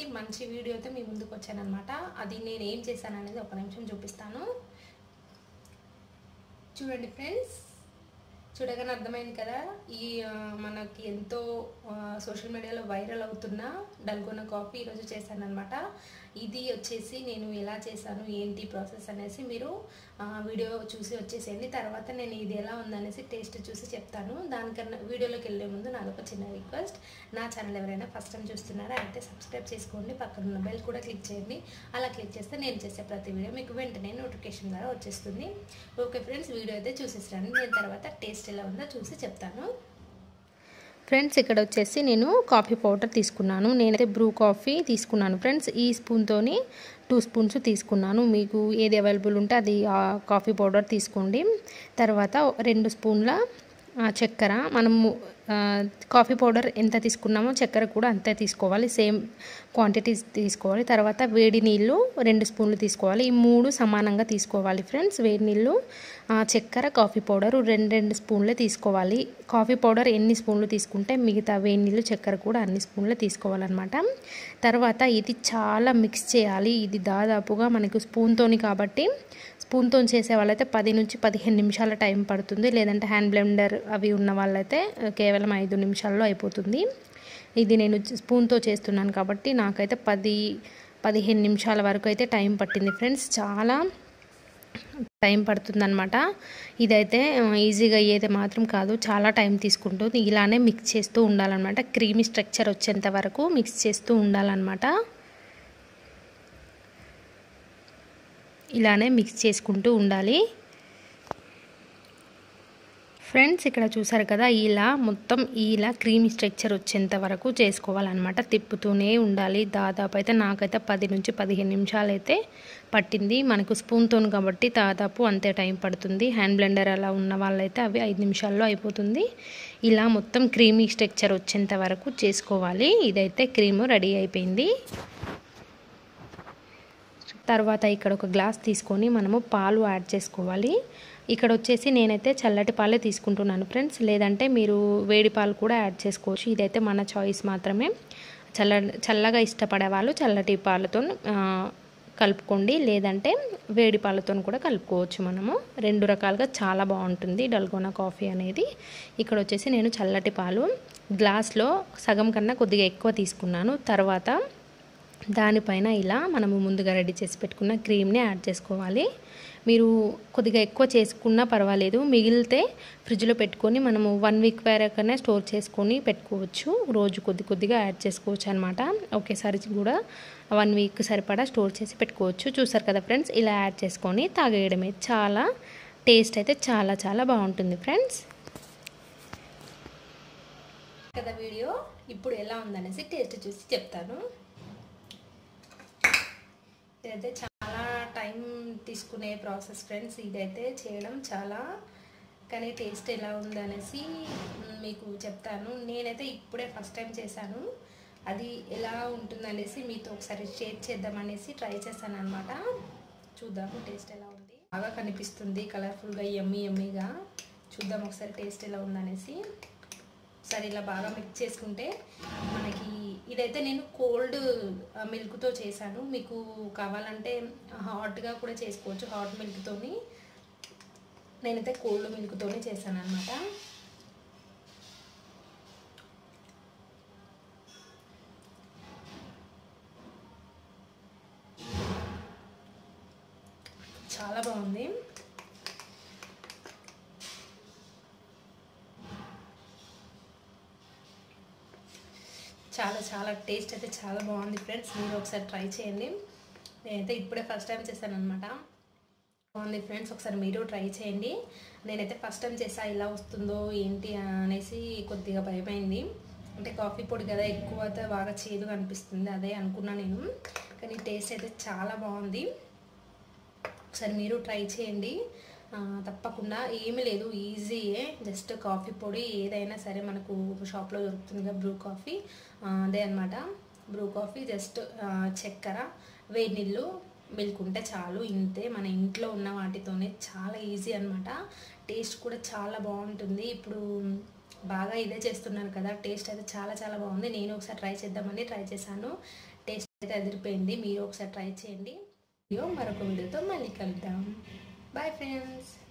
మంచి వీడియోతో మీ ముందుకు వచ్చానన్నమాట. అది నేను ఏం చేశాను అనేది ఒక నిమిషం చూపిస్తాను. చూడండి ఫ్రెండ్స్, చూడగానే అర్థమైంది కదా, ఈ మనకి ఎంతో సోషల్ మీడియాలో వైరల్ అవుతున్న డల్గోనా కాఫీ ఈరోజు చేశాను అనమాట. ఇది వచ్చేసి నేను ఎలా చేశాను ఏంటి ప్రాసెస్ అనేసి మీరు వీడియో చూసి వచ్చేసేయండి. తర్వాత నేను ఇది ఎలా ఉందనేసి టేస్ట్ చూసి చెప్తాను. దానికన్నా వీడియోలోకి వెళ్ళే ముందు నాదొక చిన్న రిక్వెస్ట్, నా ఛానల్ ఎవరైనా ఫస్ట్ టైం చూస్తున్నారా అయితే సబ్స్క్రైబ్ చేసుకోండి, పక్కన ఉన్న బెల్ కూడా క్లిక్ చేయండి. అలా క్లిక్ చేస్తే నేను చేసే ప్రతి వీడియో మీకు వెంటనే నోటిఫికేషన్ ద్వారా వచ్చేస్తుంది. ఓకే ఫ్రెండ్స్, వీడియో అయితే చూసేసాను. నేను తర్వాత టేస్ట్ ఎలా ఉందో చూసి చెప్తాను. ఫ్రెండ్స్, ఇక్కడ వచ్చేసి నేను కాఫీ పౌడర్ తీసుకున్నాను. నేనైతే బ్రూ కాఫీ తీసుకున్నాను ఫ్రెండ్స్. ఈ స్పూన్తోని 2 స్పూన్స్ తీసుకున్నాను. మీకు ఏది అవైలబుల్ ఉంటే అది కాఫీ పౌడర్ తీసుకోండి. తర్వాత 2 స్పూన్ల చక్కెర, మనము కాఫీ పౌడర్ ఎంత తీసుకున్నామో చక్కెర కూడా అంతే తీసుకోవాలి, సేమ్ క్వాంటిటీస్ తీసుకోవాలి. తర్వాత వేడి నీళ్ళు 2 స్పూన్లు తీసుకోవాలి. ఈ 3 సమానంగా తీసుకోవాలి ఫ్రెండ్స్. వేడి నీళ్ళు, చక్కెర, కాఫీ పౌడర్ 2 స్పూన్లే తీసుకోవాలి. కాఫీ పౌడర్ ఎన్ని స్పూన్లు తీసుకుంటే మిగతా వేడి నీళ్ళు చక్కెర కూడా అన్ని స్పూన్లు తీసుకోవాలన్నమాట. తర్వాత ఇది చాలా మిక్స్ చేయాలి. ఇది దాదాపుగా మనకు స్పూన్తోని కాబట్టి స్పూన్తో చేసే వాళ్ళైతే 10 నుంచి 15 నిమిషాల టైం పడుతుంది. లేదంటే హ్యాండ్ బ్లెండర్ అవి ఉన్న వాళ్ళైతే కేవలం 5 నిమిషాల్లో అయిపోతుంది. ఇది నేను స్పూన్తో చేస్తున్నాను కాబట్టి నాకైతే 10-15 నిమిషాల వరకు అయితే టైం పట్టింది ఫ్రెండ్స్. చాలా టైం పడుతుందన్నమాట. ఇదైతే ఈజీగా అయ్యేది మాత్రం కాదు, చాలా టైం తీసుకుంటుంది. ఇలానే మిక్స్ చేస్తూ ఉండాలన్నమాట. క్రీమీ స్ట్రక్చర్ వచ్చేంత వరకు మిక్స్ చేస్తూ ఉండాలన్నమాట. ఇలానే మిక్స్ చేసుకుంటూ ఉండాలి ఫ్రెండ్స్. ఇక్కడ చూసారు కదా, ఇలా మొత్తం ఇలా క్రీమీ స్ట్రక్చర్ వచ్చేంత వరకు చేసుకోవాలన్నమాట. తిప్పుతూనే ఉండాలి. దాదాపు అయితే నాకైతే 10 నుంచి 15 నిమిషాలు అయితే పట్టింది. మనకు స్పూన్తో కాబట్టి దాదాపు అంతే టైం పడుతుంది. హ్యాండ్ బ్లెండర్ అలా ఉన్న వాళ్ళైతే అవి 5 నిమిషాల్లో అయిపోతుంది. ఇలా మొత్తం క్రీమీ స్ట్రక్చర్ వచ్చేంత వరకు చేసుకోవాలి. ఇదైతే క్రీము రెడీ అయిపోయింది. తర్వాత ఇక్కడ ఒక గ్లాస్ తీసుకొని మనము పాలు యాడ్ చేసుకోవాలి. ఇక్కడ వచ్చేసి నేనైతే చల్లటి పాలే తీసుకుంటున్నాను ఫ్రెండ్స్. లేదంటే మీరు వేడి పాలు కూడా యాడ్ చేసుకోవచ్చు. ఇదైతే మన చాయిస్ మాత్రమే. చల్లగా ఇష్టపడే వాళ్ళు చల్లటి పాలతో కలుపుకోండి, లేదంటే వేడి పాలతో కూడా కలుపుకోవచ్చు. మనము 2 రకాలుగా చాలా బాగుంటుంది డల్గోనా కాఫీ అనేది. ఇక్కడ వచ్చేసి నేను చల్లటి పాలు గ్లాస్లో సగం కన్నా కొద్దిగా ఎక్కువ తీసుకున్నాను. తర్వాత దానిపైన ఇలా మనము ముందుగా రెడీ చేసి పెట్టుకున్న క్రీమ్ని యాడ్ చేసుకోవాలి. మీరు కొద్దిగా ఎక్కువ చేసుకున్నా పర్వాలేదు, మిగిలితే ఫ్రిడ్జ్లో పెట్టుకొని మనము 1 వీక్ వరకనే స్టోర్ చేసుకొని పెట్టుకోవచ్చు. రోజు కొద్దిగా యాడ్ చేసుకోవచ్చు అనమాట. ఒకేసారి కూడా 1 వీక్ సరిపడా స్టోర్ చేసి పెట్టుకోవచ్చు. చూసారు కదా ఫ్రెండ్స్, ఇలా యాడ్ చేసుకొని తాగేయడమే. చాలా టేస్ట్ అయితే చాలా చాలా బాగుంటుంది ఫ్రెండ్స్. కదా వీడియో ఇప్పుడు ఎలా ఉందనేసి టేస్ట్ చూసి చెప్తాను. ఇదైతే చాలా టైం తీసుకునే ప్రాసెస్ ఫ్రెండ్స్. ఇదైతే చేయడం చాలా, కానీ టేస్ట్ ఎలా ఉందనేసి మీకు చెప్తాను. నేనైతే ఇప్పుడే ఫస్ట్ టైం చేశాను. అది ఎలా ఉంటుందనేసి మీతో ఒకసారి షేర్ చేద్దామనేసి ట్రై చేశాను అనమాట. చూద్దాము టేస్ట్ ఎలా ఉంది. బాగా కనిపిస్తుంది కలర్ఫుల్గా, యమ్మీగా. చూద్దాం ఒకసారి టేస్ట్ ఎలా ఉందనేసి. ఒకసారి ఇలా బాగా మిక్స్ చేసుకుంటే మనకి, ఇదైతే నేను కోల్డ్ మిల్క్తో చేశాను. మీకు కావాలంటే హాట్గా కూడా చేసుకోవచ్చు, హాట్ మిల్క్తోని. నేనైతే కోల్డ్ మిల్క్తోనే చేశాను అనమాట. చాలా బాగుంది. చాలా టేస్ట్ అయితే చాలా బాగుంది ఫ్రెండ్స్. మీరు ఒకసారి ట్రై చేయండి. నేనైతే ఇప్పుడే ఫస్ట్ టైం చేశాను అనమాట. బాగుంది ఫ్రెండ్స్, ఒకసారి మీరు ట్రై చేయండి. నేనైతే ఫస్ట్ టైం చేసా, ఇలా వస్తుందో ఏంటి అనేసి కొద్దిగా భయమైంది. అంటే కాఫీ పొడి కదా, ఎక్కువ అయితే బాగా చేదుగా అనిపిస్తుంది, అదే అనుకున్నా నేను. కానీ టేస్ట్ అయితే చాలా బాగుంది. ఒకసారి మీరు ట్రై చేయండి తప్పకుండా. ఏమీ లేదు, ఈజీయే. జస్ట్ కాఫీ పొడి ఏదైనా సరే మనకు షాప్లో దొరుకుతుంది కదా, బ్రూ కాఫీ, అదే అనమాట. బ్రూ కాఫీ జస్ట్ చక్కెర, వేడి నీళ్ళు, మిల్క్ ఉంటే చాలు. ఇంతే, మన ఇంట్లో ఉన్న వాటితోనే చాలా ఈజీ అనమాట. టేస్ట్ కూడా చాలా బాగుంటుంది. ఇప్పుడు బాగా ఇదే చేస్తున్నాను కదా, టేస్ట్ అయితే చాలా చాలా బాగుంది. నేను ఒకసారి ట్రై చేద్దామని ట్రై చేశాను. టేస్ట్ అయితే అదిరిపోయింది. మీరు ఒకసారి ట్రై చేయండి. మరొక వీడియోతో మళ్ళీ కలుద్దాం. Bye friends.